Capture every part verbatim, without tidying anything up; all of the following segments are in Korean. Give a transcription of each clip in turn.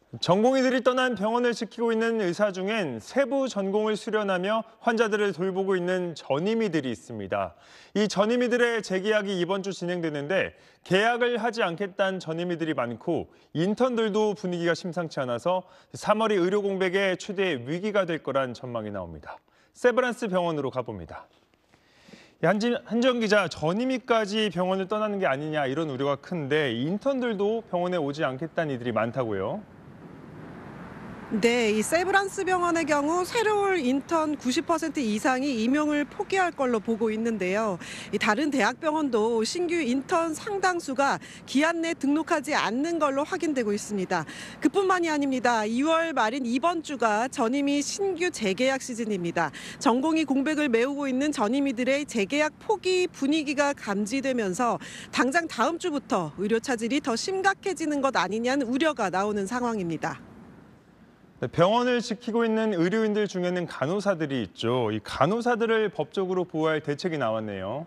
전공의들이 떠난 병원을 지키고 있는 의사 중엔 세부 전공을 수련하며 환자들을 돌보고 있는 전임의들이 있습니다. 이 전임의들의 재계약이 이번 주 진행되는데 계약을 하지 않겠다는 전임의들이 많고 인턴들도 분위기가 심상치 않아서 삼월이 의료 공백의 최대 위기가 될 거란 전망이 나옵니다. 세브란스 병원으로 가봅니다. 한지영 기자, 전임의까지 병원을 떠나는 게 아니냐 이런 우려가 큰데 인턴들도 병원에 오지 않겠다는 이들이 많다고요. 네, 이 세브란스 병원의 경우 새로 올 인턴 구십 퍼센트 이상이 임용을 포기할 걸로 보고 있는데요. 이 다른 대학병원도 신규 인턴 상당수가 기한 내 등록하지 않는 걸로 확인되고 있습니다. 그뿐만이 아닙니다. 이월 말인 이번 주가 전임의 신규 재계약 시즌입니다. 전공의 공백을 메우고 있는 전임의들의 재계약 포기 분위기가 감지되면서 당장 다음 주부터 의료 차질이 더 심각해지는 것 아니냐는 우려가 나오는 상황입니다. 병원을 지키고 있는 의료인들 중에는 간호사들이 있죠. 이 간호사들을 법적으로 보호할 대책이 나왔네요.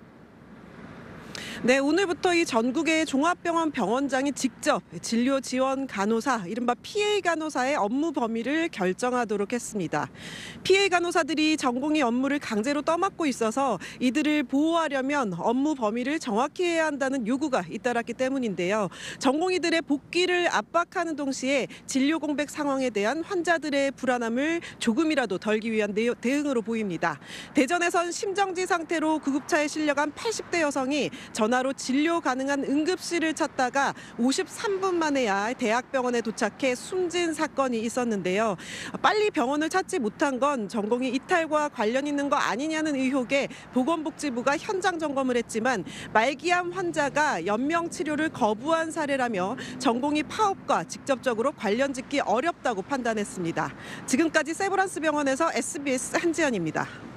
네, 오늘부터 이 전국의 종합병원 병원장이 직접 진료 지원 간호사, 이른바 피에이 간호사의 업무 범위를 결정하도록 했습니다. 피에이 간호사들이 전공의 업무를 강제로 떠맡고 있어서 이들을 보호하려면 업무 범위를 정확히 해야 한다는 요구가 잇따랐기 때문인데요. 전공의들의 복귀를 압박하는 동시에 진료 공백 상황에 대한 환자들의 불안함을 조금이라도 덜기 위한 대응으로 보입니다. 대전에선 심정지 상태로 구급차에 실려간 팔십 대 여성이 전화로 진료 가능한 응급실을 찾다가 오십삼 분 만에야 대학병원에 도착해 숨진 사건이 있었는데요. 빨리 병원을 찾지 못한 건 전공의 이탈과 관련 있는 거 아니냐는 의혹에 보건복지부가 현장 점검을 했지만 말기암 환자가 연명 치료를 거부한 사례라며 전공의 파업과 직접적으로 관련 짓기 어렵다고 판단했습니다. 지금까지 세브란스 병원에서 에스비에스 한지연입니다.